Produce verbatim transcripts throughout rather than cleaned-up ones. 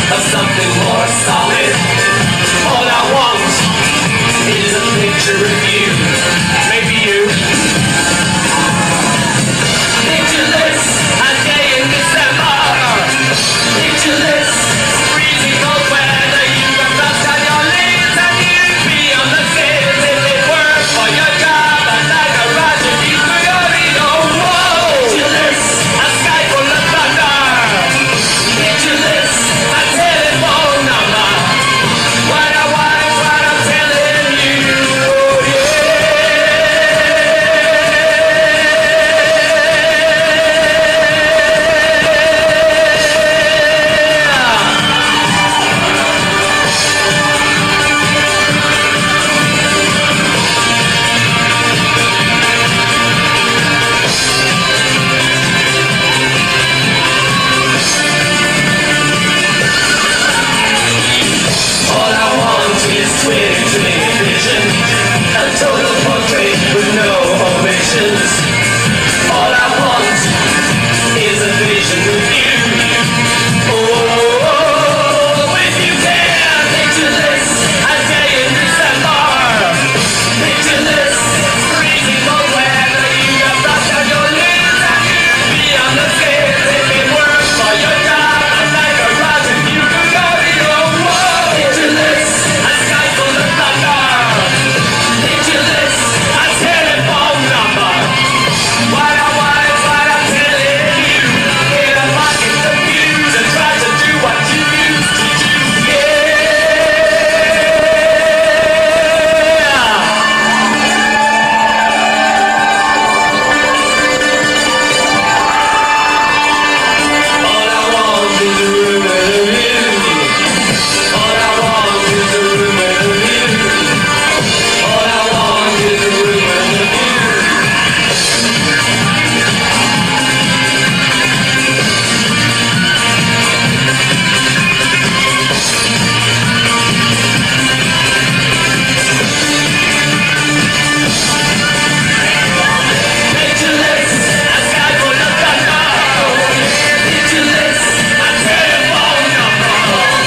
of something more solid. All I want is a picture of you, maybe you. Pictureless, a day in December. Pictureless, freezing cold weather. You got dust on your lips and you'd be on the stairs if it weren't for your job. But like a Roger, you could only go, whoa. Pictureless, a sky full of thunder. Pictureless, a telephone number. What I want is what I'm telling you, oh yeah. All I want is twinkling vision, a total portrait with no omissions. All I want is a vision with you. Oh, if you can, pictureless, a day in December. Pictureless, freezing cold weather. You got dust on your lips and you'd be on the stairs if it weren't for your job. Like a Roger, you could go to your wall. Pictureless, a sky full of thunder. Pictureless, a telephone number. What I want is what I'm telling you. Get a pocket confused and try to do what you used to do. All I want is a rumor of you. All I want is a rumor of you. All I want is a rumor of you. Pictureless, a sky full of thunder. Pictureless, a telephone number.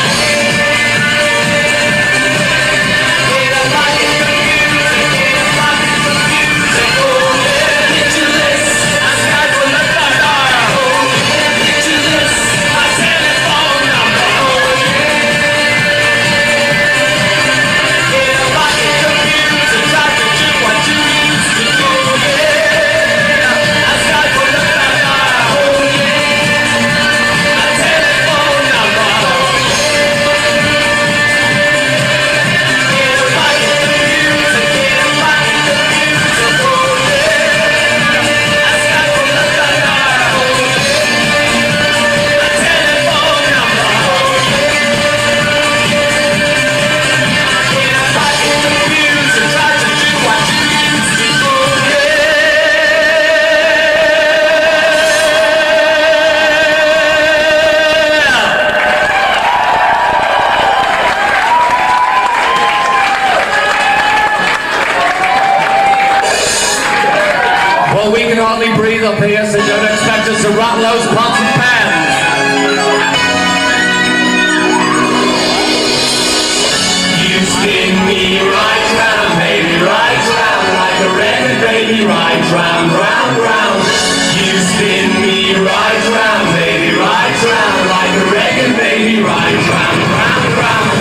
Get a pocket confusing, get a pocket confusing, oh yeah. Pictureless, a sky full of thunder. Pictureless, a telephone number, oh yeah. Get a pocket confused and try to do what you used to do, yeah. A sky full of thunder, oh yeah. A telephone number. Get a pocket confused and get a pocket confused, oh yeah. A sky full of thunder, oh yeah. A telephone number, oh yeah. Get a pocket confused and try to do what you used to do, yeah. Well, we can hardly breathe up here, so don't expect us to rock those pots and pans. You spin me right round, baby, right round, like a record, baby, right round, round, round. You spin me right round, baby, right round, like a record, baby, right round, round, round.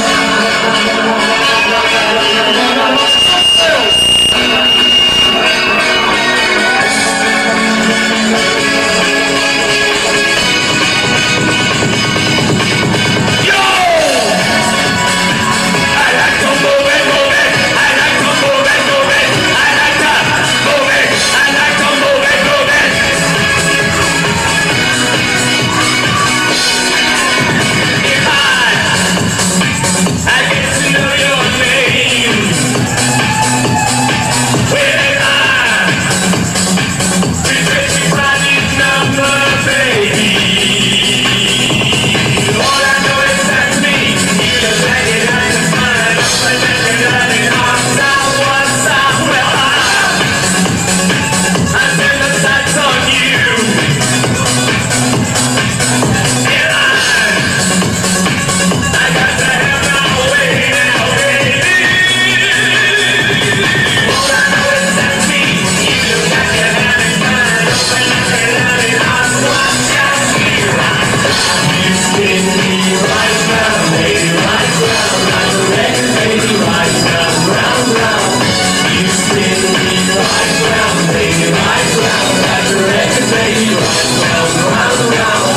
Yo! I like to move it, move it. I like to move it, move it. I like to move it. I like to move it. spin me right round, baby, right round, like a record, baby, right round, round, round. You spin me right round, baby, right round, like a record, baby, right round, round, round.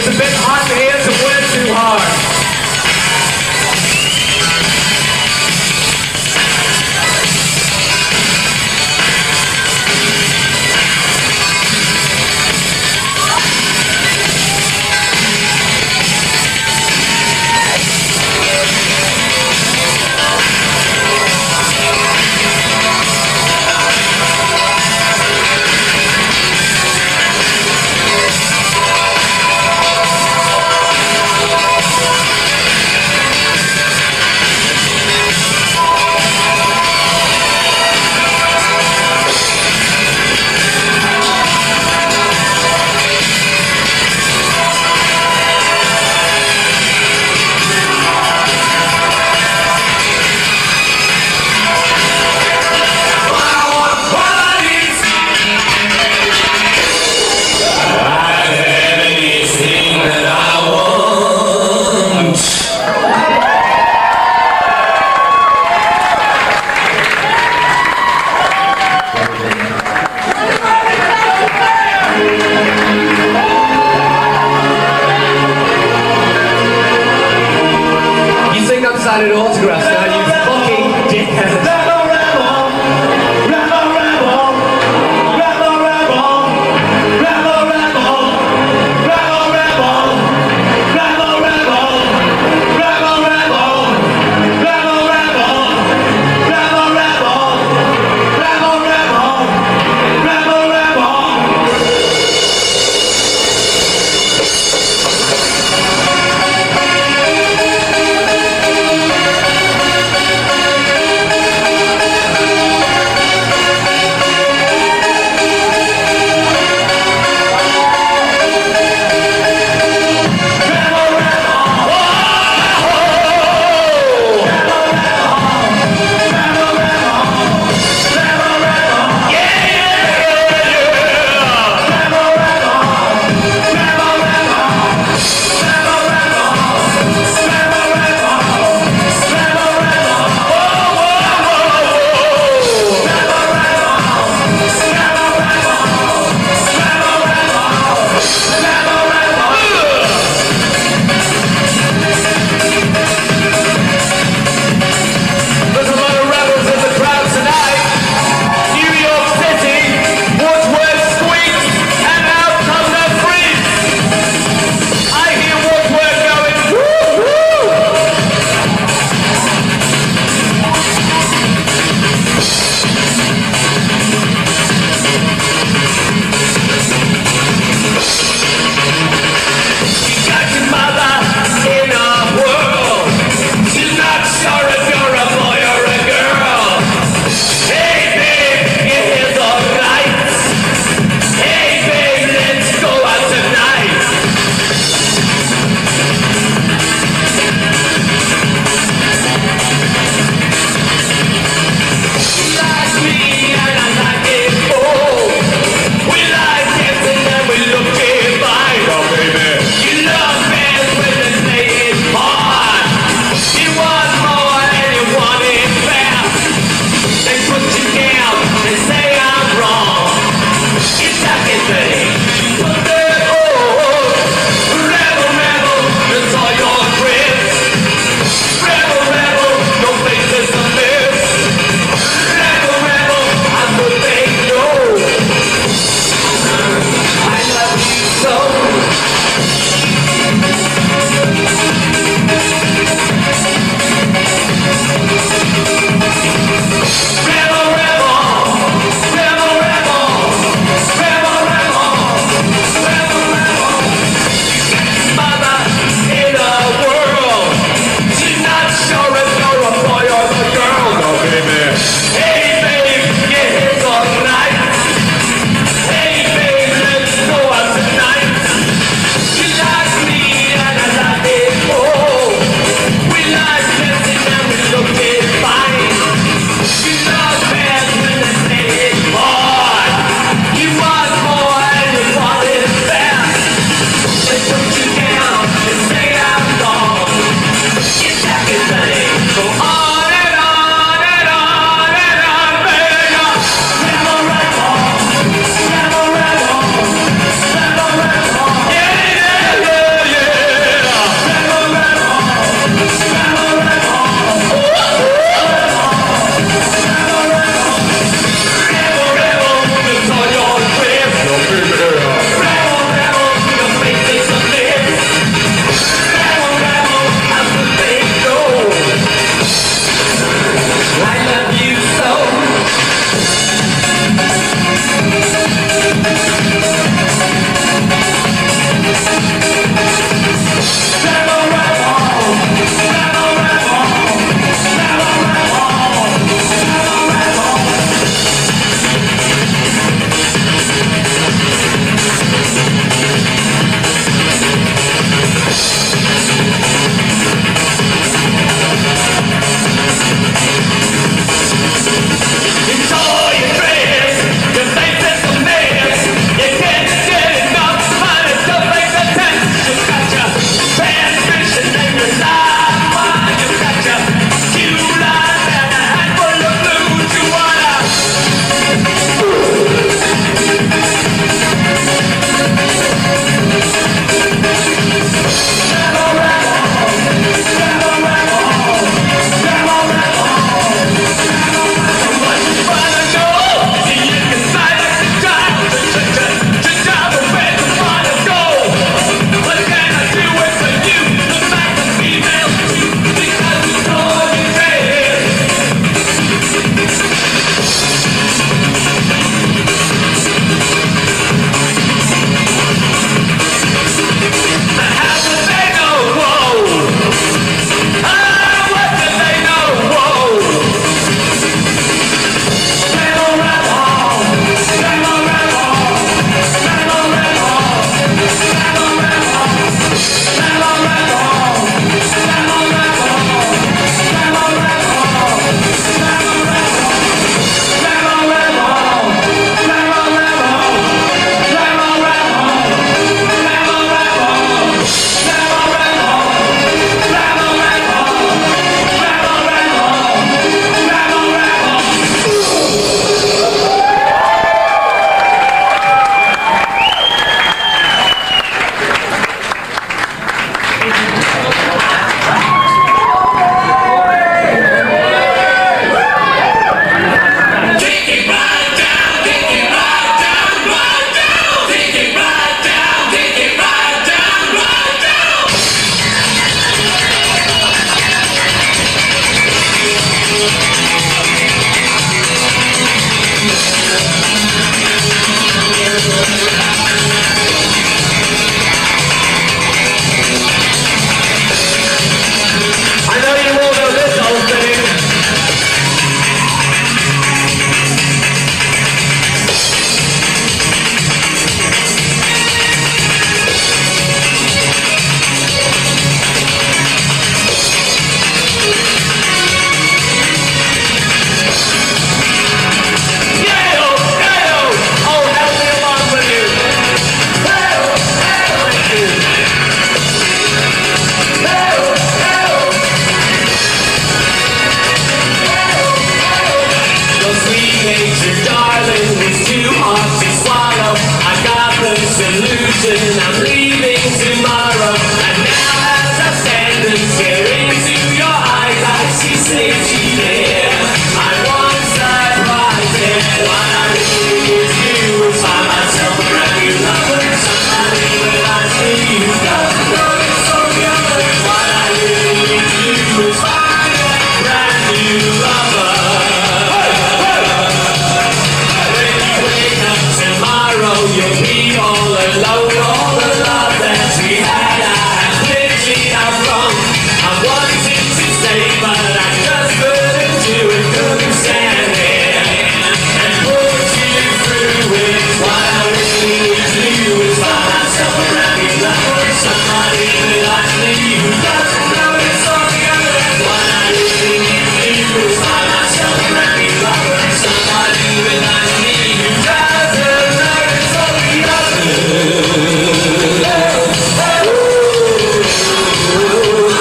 have been hot hands and went too hard.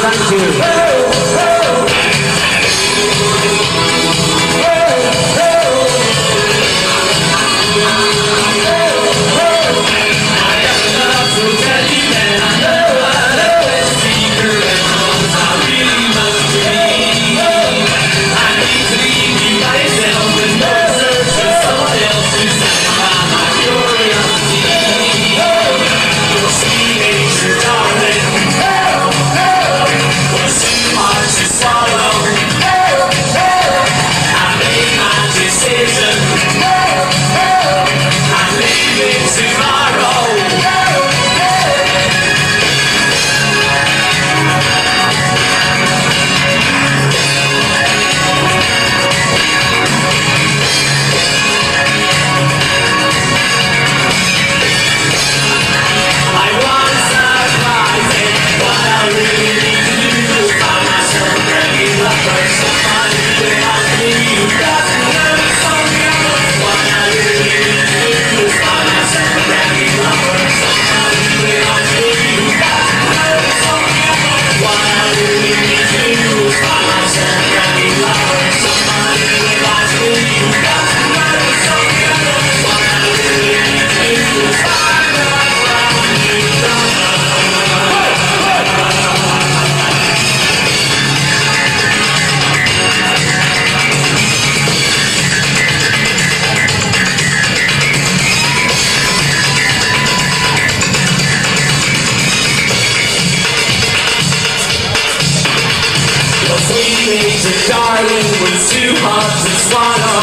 Darling was too hard to swallow.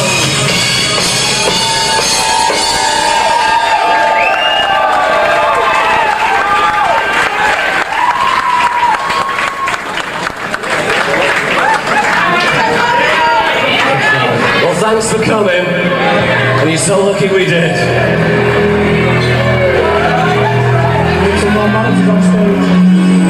Well, thanks for coming, and you're so lucky we did. Some more managers on stage.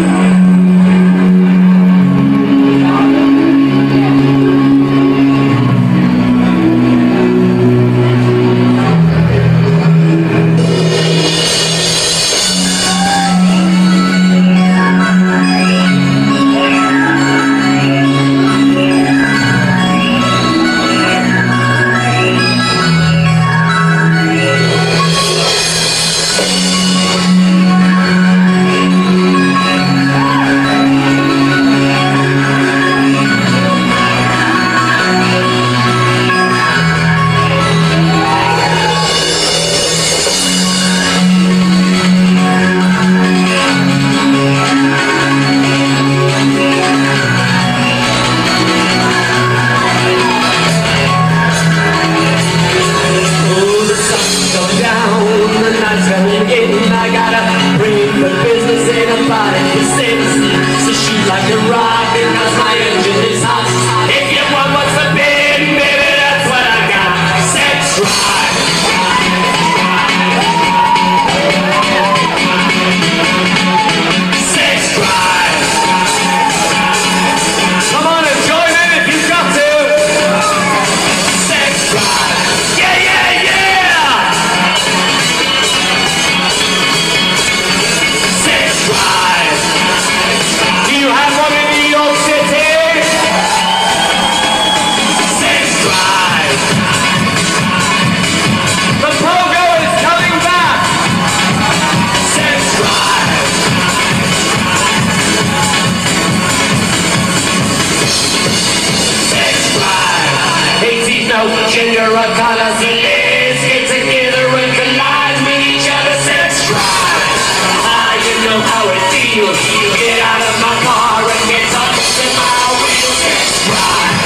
Gender of colors and is get together and collide with each other. Sex drive. Ah, you know how it feels. Get out of my car and get touched in my wheels. Sex drive.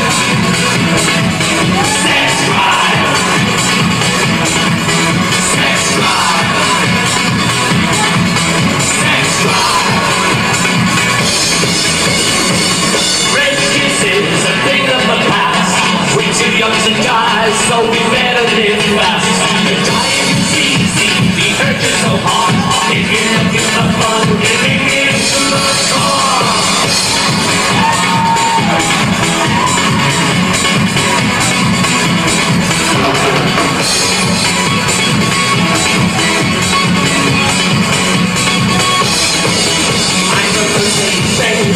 Sex drive. Sex drive. Sex drive. Red kisses, a thing of the past. We're too young to die, so we better live fast. The dying is easy, the urge is so hard. If you're looking for fun, living into the car. I'm a person, so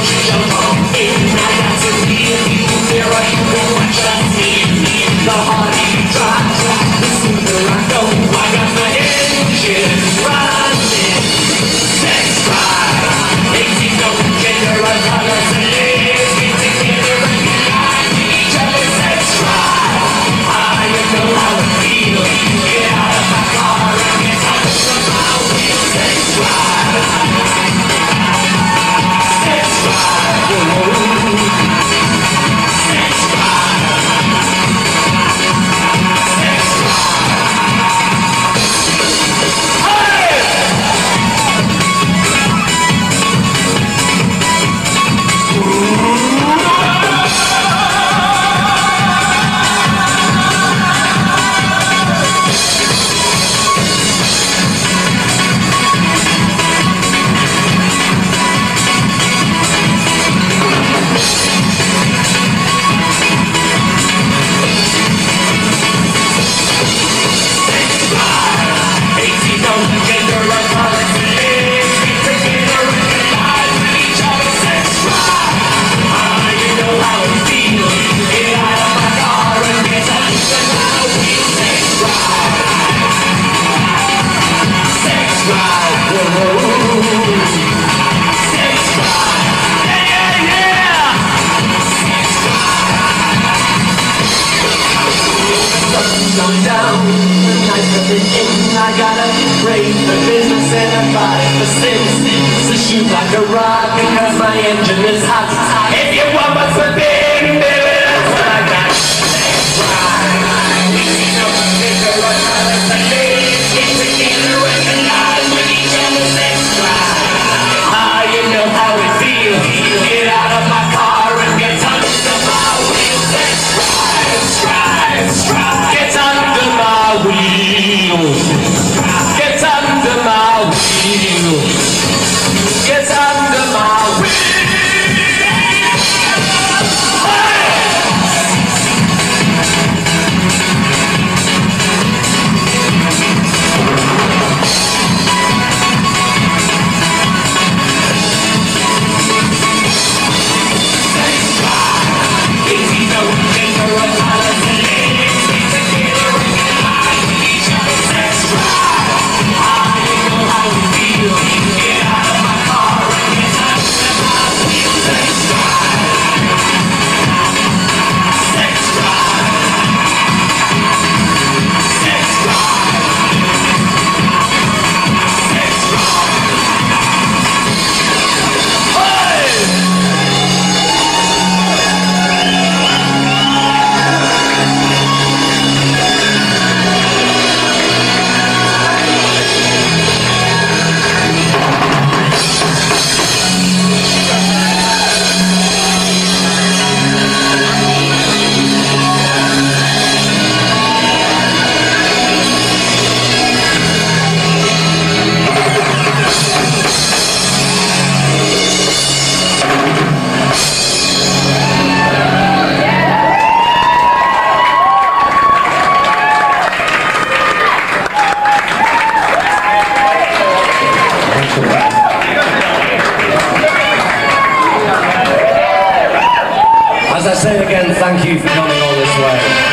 Thank you for coming all this way.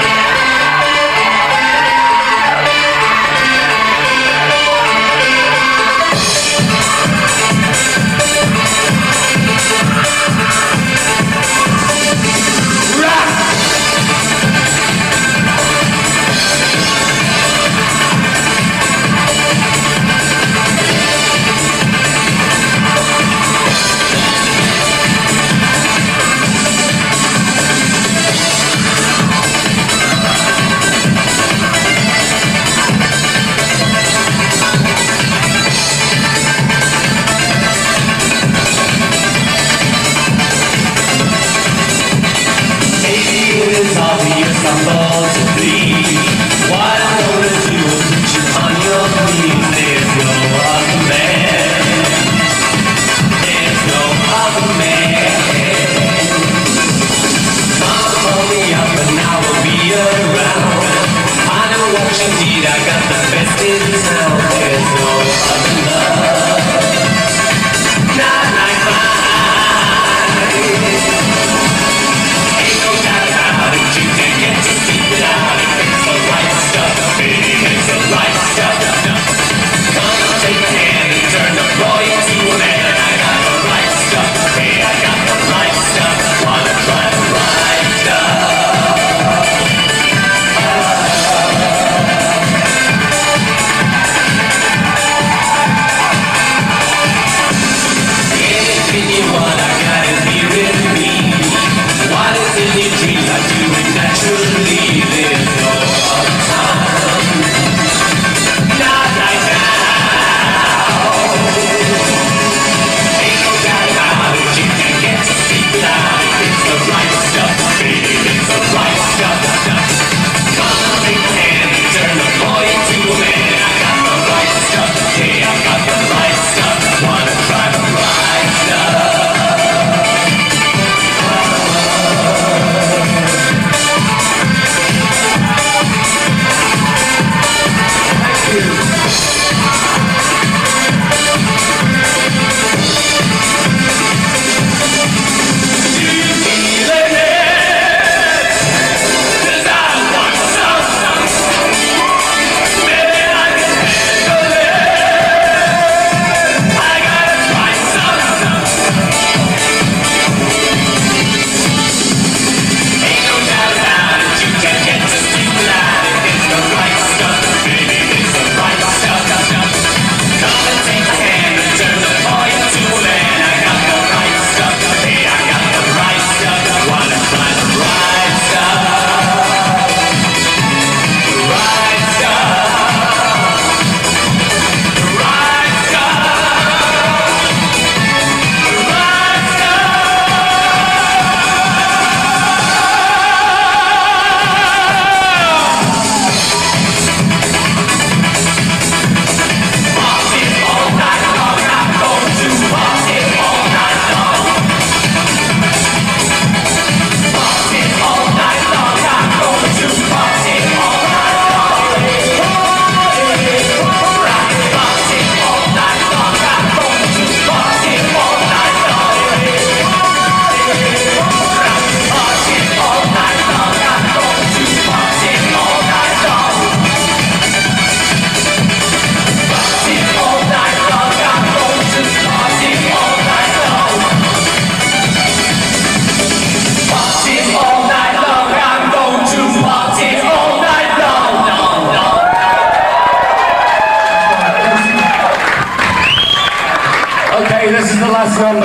last number,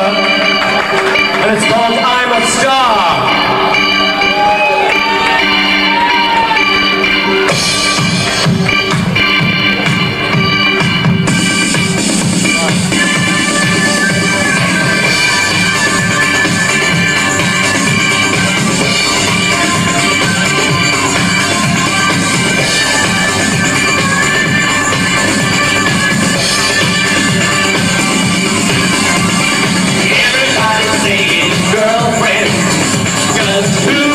and it's called I'm a Star. Girlfriend, just who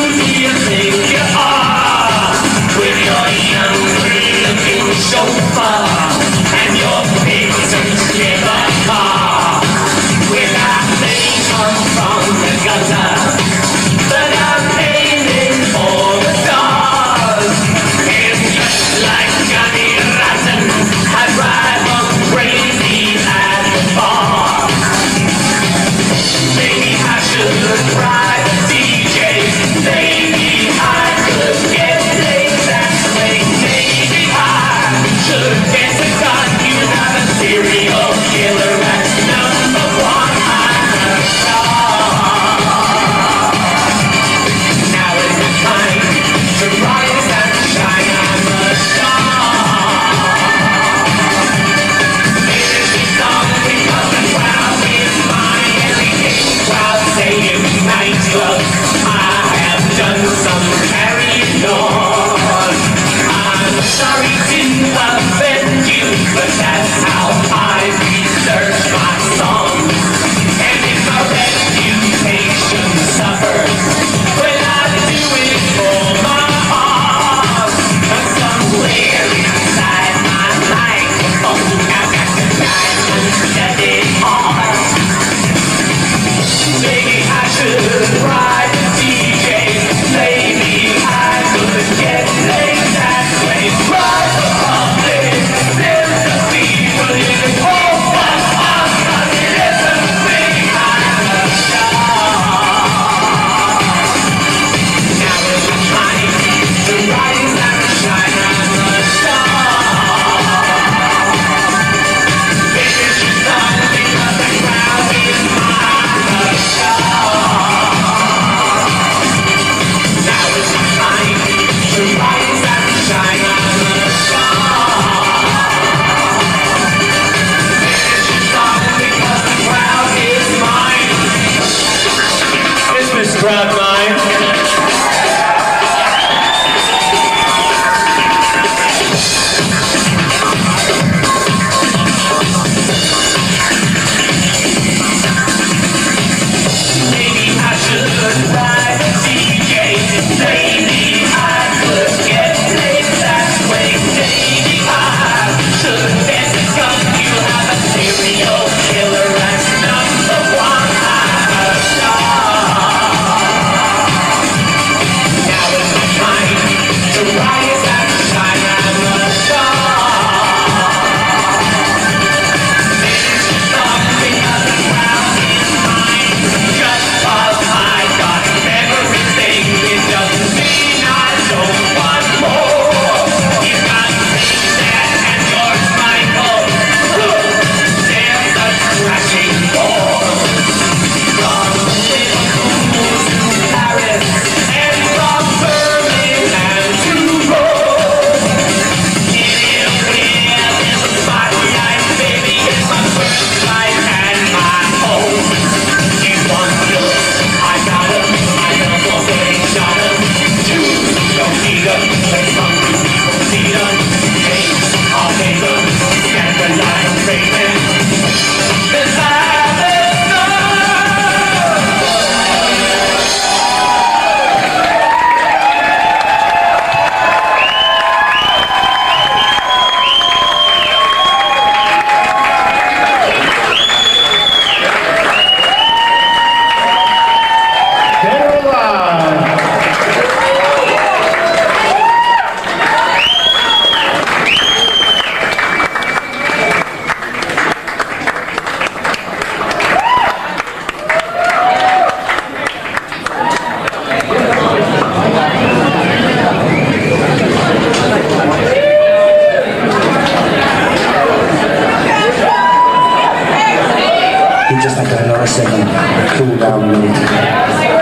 just like another second cool down a minute.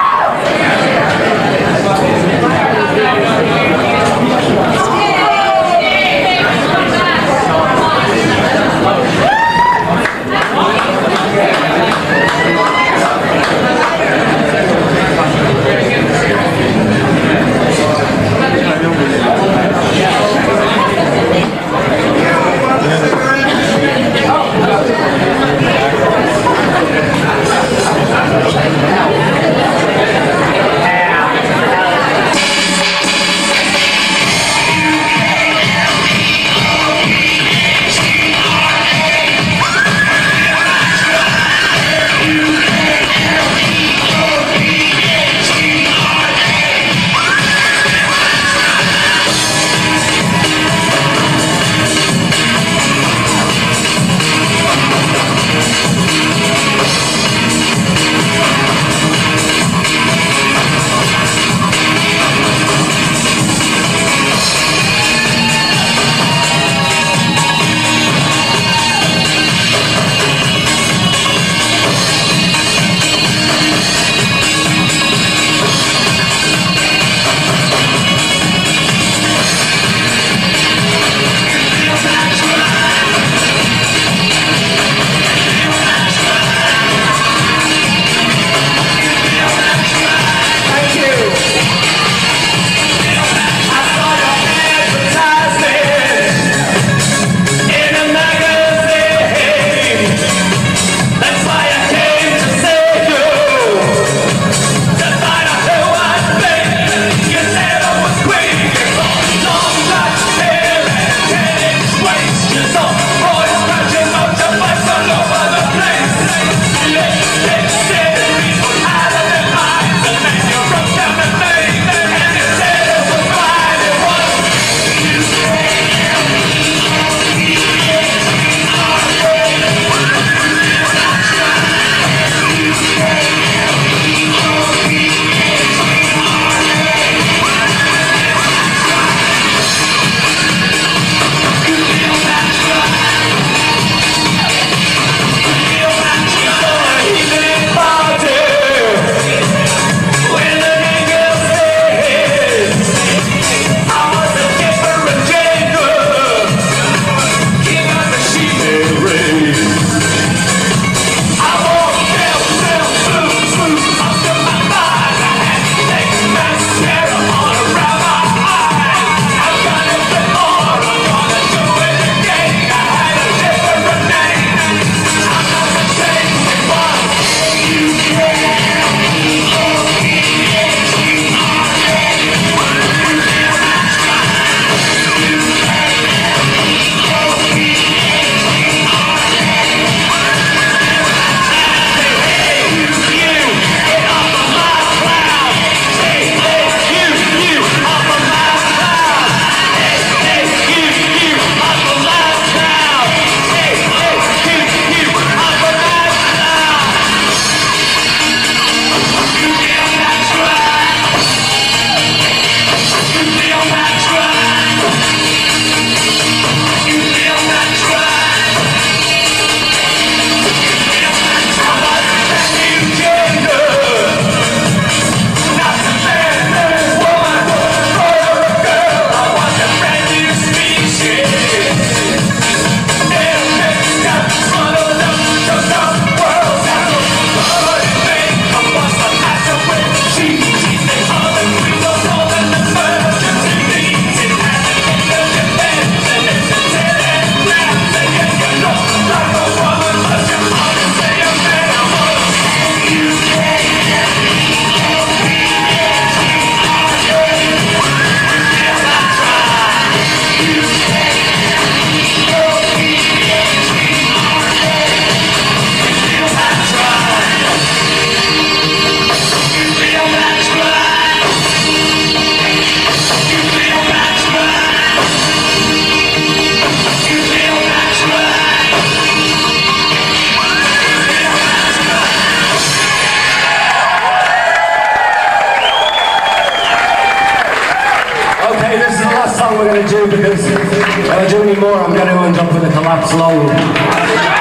we're going to do, because if I do any more, I'm going to end up with a collapsed lung.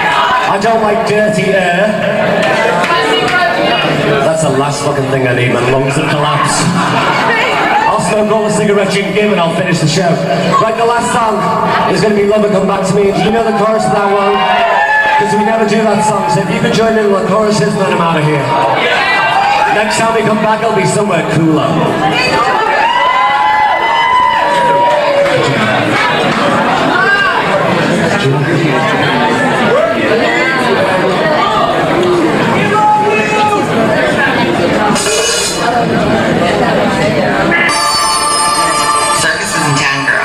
I don't like dirty air. That's the last fucking thing I need, my lungs have collapsed. I'll smoke all the cigarettes you can give and I'll finish the show. Right, the last song is going to be Love Will Come Back to Me. Do you know the chorus of that one? Because we never do that song, so if you could join in with the choruses, then I'm out of here. Next time we come back, I'll be somewhere cooler. Circuses in town, girl.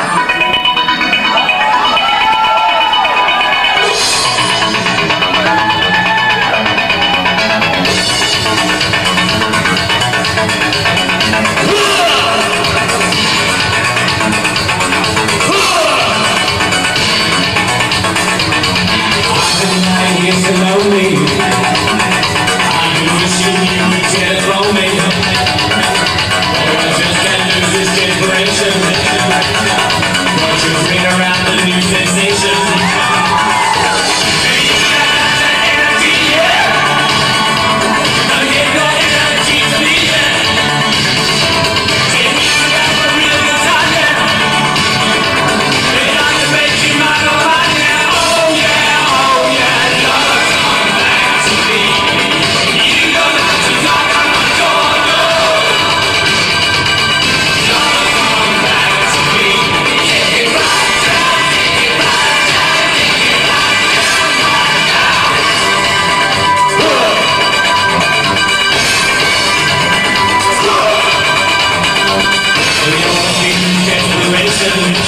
So lonely. I've been wishing you would telephone me. Oh, I just can't lose this desperation. Won't you bring around the new sensation? Baby, you got that energy, yeah. Gonna give your energy to me, yeah. Take me out for a real good time, yeah. Baby, I can make you mine, oh mine, yeah. Oh yeah, oh yeah. Desperation.